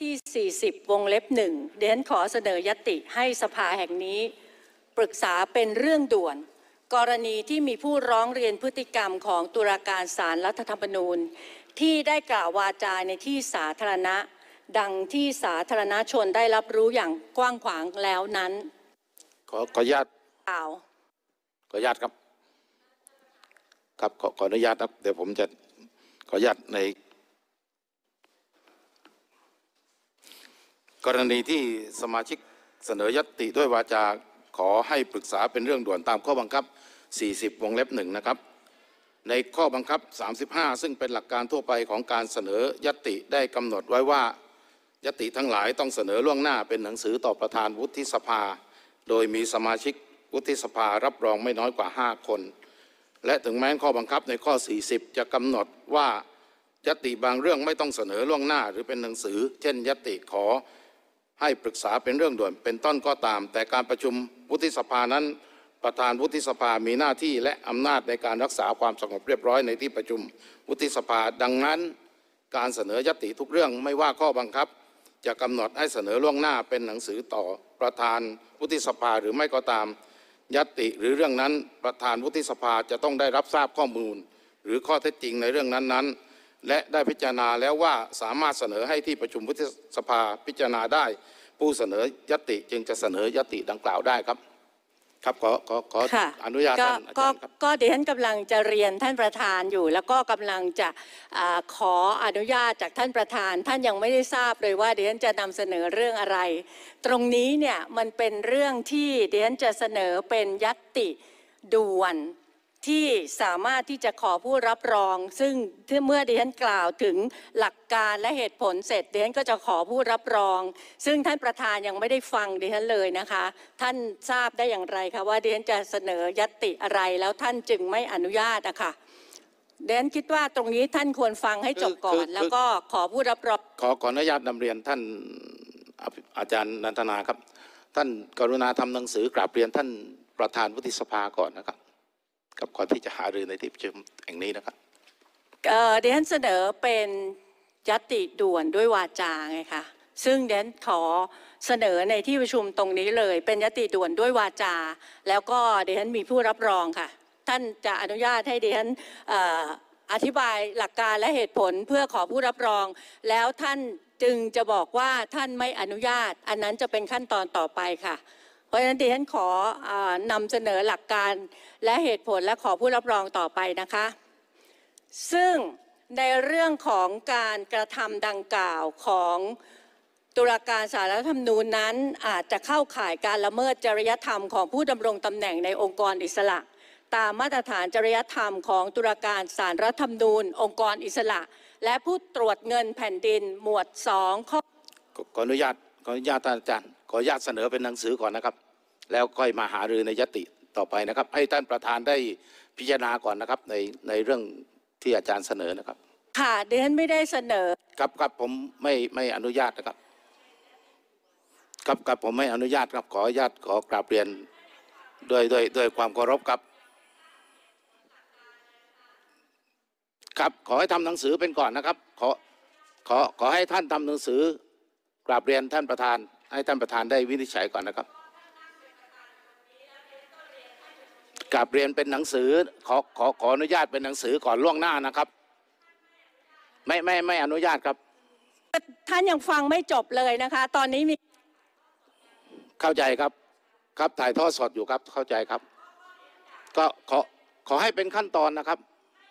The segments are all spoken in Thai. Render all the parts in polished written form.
ที่40วงเล็บ1ดิฉันขอเสนอยติให้สภาแห่งนี้ปรึกษาเป็นเรื่องด่วนกรณีที่มีผู้ร้องเรียนพฤติกรรมของตุลาการศาลรัฐธรรมนูญที่ได้กล่าววาจาในที่สาธารณะดังที่สาธารณชนได้รับรู้อย่างกว้างขวางแล้วนั้นขออนุญาตขออนุญาตครับขออนุญาตครับเดี๋ยวผมจะขออนุญาตในกรณีที่สมาชิกเสนอยติด้วยวาจาขอให้ปรึกษาเป็นเรื่องด่วนตามข้อบังคับ40วงเล็บ1นะครับในข้อบังคับ35ซึ่งเป็นหลักการทั่วไปของการเสนอยติได้กำหนดไว้ว่ายติทั้งหลายต้องเสนอล่วงหน้าเป็นหนังสือต่อประธานวุฒิสภาโดยมีสมาชิกวุฒิสภารับรองไม่น้อยกว่า5คนและถึงแม้ข้อบังคับในข้อ40จะกำหนดว่ายติบางเรื่องไม่ต้องเสนอล่วงหน้าหรือเป็นหนังสือเช่นยติขอให้ปรึกษาเป็นเรื่องด่วนเป็นต้นก็ตามแต่การประชุมวุฒิสภานั้นประธานวุฒิสภามีหน้าที่และอำนาจในการรักษาความสงบเรียบร้อยในที่ประชุมวุฒิสภาดังนั้นการเสนอยติทุกเรื่องไม่ว่าข้อบังคับจะกำหนดให้เสนอล่วงหน้าเป็นหนังสือต่อประธานวุฒิสภาหรือไม่ก็ตามยติหรือเรื่องนั้นประธานวุฒิสภาจะต้องได้รับทราบข้อมูลหรือข้อเท็จจริงในเรื่องนั้นๆและได้พิจารณาแล้วว่าสามารถเสนอให้ที่ประชุมวุฒิสภาพิจารณาได้ผู้เสนอยติจึงจะเสนอยติดังกล่าวได้ครับขออนุญาตท่านอาจารย์ครับก็ดิฉันกำลังจะเรียนท่านประธานอยู่แล้วก็กำลังจะขออนุญาตจากท่านประธานท่านยังไม่ได้ทราบเลยว่าดิฉันจะนำเสนอเรื่องอะไรตรงนี้เนี่ยมันเป็นเรื่องที่ดิฉันจะเสนอเป็นญัตติด่วนที่สามารถที่จะขอผู้รับรองซึ่งเมื่อดิฉันกล่าวถึงหลักการและเหตุผลเสร็จดิฉันก็จะขอผู้รับรองซึ่งท่านประธานยังไม่ได้ฟังดิฉันเลยนะคะท่านทราบได้อย่างไรคะว่าดิฉันจะเสนอญัตติอะไรแล้วท่านจึงไม่อนุญาตนะคะดิฉันคิดว่าตรงนี้ท่านควรฟังให้จบก่อนแล้วก็ขอผู้รับรองขออนุญาตนำเรียนท่านอาจารย์นันทนาครับท่านกรุณาทำหนังสือกราบเรียนท่านประธานวุฒิสภาก่อนนะครับกับก่อนที่จะหารือในที่ประชุมแห่งนี้นะครับดิฉันเสนอเป็นญัตติด่วนด้วยวาจาไงคะซึ่งดิฉันขอเสนอในที่ประชุมตรงนี้เลยเป็นญัตติด่วนด้วยวาจาแล้วก็ดิฉันมีผู้รับรองค่ะท่านจะอนุญาตให้ดิฉันอธิบายหลักการและเหตุผลเพื่อขอผู้รับรองแล้วท่านจึงจะบอกว่าท่านไม่อนุญาตอันนั้นจะเป็นขั้นตอนต่อไปค่ะเพราะฉะนั้นดิฉันขอนำเสนอหลักการและเหตุผลและขอผู้รับรองต่อไปนะคะซึ่งในเรื่องของการกระทำดังกล่าวของตุลาการศาลรัฐธรรมนูญนั้นอาจจะเข้าข่ายการละเมิดจริยธรรมของผู้ดำรงตำแหน่งในองค์กรอิสระตามมาตรฐานจริยธรรมของตุลาการศาลรัฐธรรมนูญองค์กรอิสระและผู้ตรวจเงินแผ่นดินหมวด2ข้อขออนุญาตท่านอาจารย์ขออนุญาตเสนอเป็นหนังสือก่อนนะครับแล้วค่อยมาหารือในยติต่อไปนะครับให้ท่านประธานได้พิจารณาก่อนนะครับในเรื่องที่อาจารย์เสนอนะครับค่ะดิฉันไม่ได้เสนอครับผมไม่อนุญาตนะครับครับผมไม่อนุญาตครับขออนุญาตขอกราบเรียนด้วยความเคารพครับขอให้ทำหนังสือเป็นก่อนนะครับขอให้ท่านทำหนังสือกราบเรียนท่านประธานให้ท่านประธานได้วินิจฉัยก่อนนะครับกราบเรียนเป็นหนังสือขออนุญาตเป็นหนังสือก่อนล่วงหน้านะครับไม่อนุญาตครับท่านยังฟังไม่จบเลยนะคะตอนนี้มีเข้าใจครับถ่ายทอดสดอยู่ครับเข้าใจครับก็ขอให้เป็นขั้นตอนนะครับ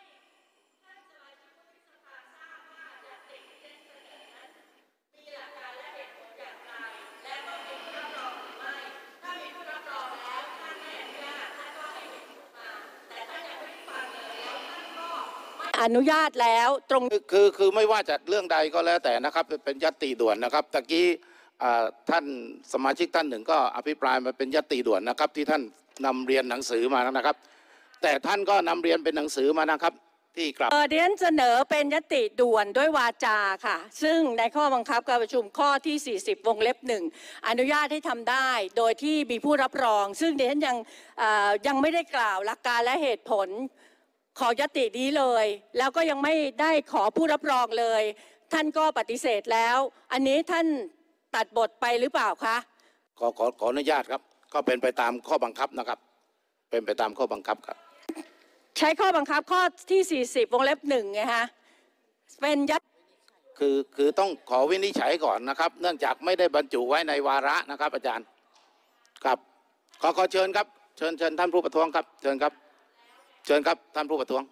อนุญาตแล้วตรงคือไม่ว่าจะเรื่องใดก็แล้วแต่นะครับเป็นญัตติด่วนนะครับตะกี้ท่านสมาชิกท่านหนึ่งก็อภิปรายมาเป็นญัตติด่วนนะครับที่ท่านนำเรียนหนังสือมานะครับแต่ท่านก็นำเรียนเป็นหนังสือมานะครับที่กลับดิฉันเสนอเป็นญัตติด่วนด้วยวาจาค่ะซึ่งในข้อบังคับการประชุมข้อที่40วงเล็บ1อนุญาตให้ทำได้โดยที่มีผู้รับรองซึ่งดิฉันยังไม่ได้กล่าวหลักการและเหตุผลขอญัตตินี้เลยแล้วก็ยังไม่ได้ขอผู้รับรองเลยท่านก็ปฏิเสธแล้วอันนี้ท่านตัดบทไปหรือเปล่าคะขออนุญาตครับก็เป็นไปตามข้อบังคับนะครับเป็นไปตามข้อบังคับครับใช้ข้อบังคับข้อที่40วงเล็บ1ไงฮะเป็นคือต้องขอวินิจฉัยก่อนนะครับเนื่องจากไม่ได้บรรจุไว้ในวาระนะครับอาจารย์ครับขอเชิญครับเชิญท่านผู้ประท้วงครับเชิญครับท่านผู้ประท้วง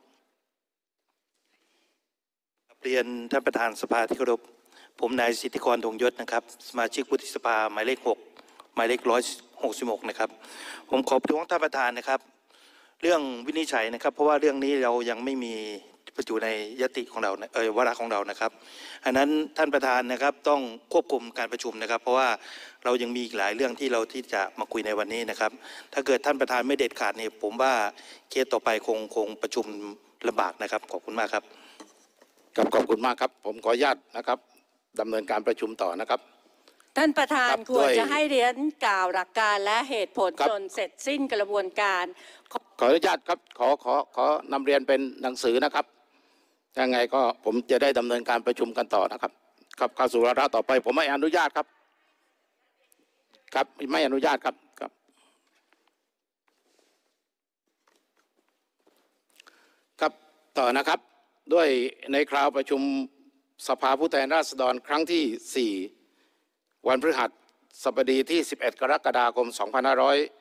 เรียนท่านประธานสภาที่เคารพผมนายสิทธิกรดวงยศนะครับสมาชิกวุฒิสภาหมายเลข6หมายเลข166นะครับผมขอประท้วงท่านประธานนะครับเรื่องวินิจฉัยนะครับเพราะว่าเรื่องนี้เรายังไม่มีบรรจุในยติของเราวาระของเรานะครับอันนั้นท่านประธานนะครับต้องควบคุมการประชุมนะครับเพราะว่าเรายังมีอีกหลายเรื่องที่จะมาคุยในวันนี้นะครับถ้าเกิดท่านประธานไม่เด็ดขาดเนี่ยผมว่าเคสต่อไปคงประชุมลำบากนะครับขอบคุณมากครับขอบคุณมากครับผมขออนุญาตนะครับดำเนินการประชุมต่อนะครับท่านประธานควรจะให้เรียนกล่าวหลักการและเหตุผลจนเสร็จสิ้นกระบวนการขออนุญาตครับขอนำเรียนเป็นหนังสือนะครับยังไงก็ผมจะได้ดำเนินการประชุมกันต่อนะครับครับเข้าสู่วาระต่อไปผมไม่อนุญาตครับไม่อนุญาตครับต่อนะครับด้วยในคราวประชุมสภาผู้แทนราษฎรครั้งที่4วันพฤหัสบดีที่11กรกฎาคม2564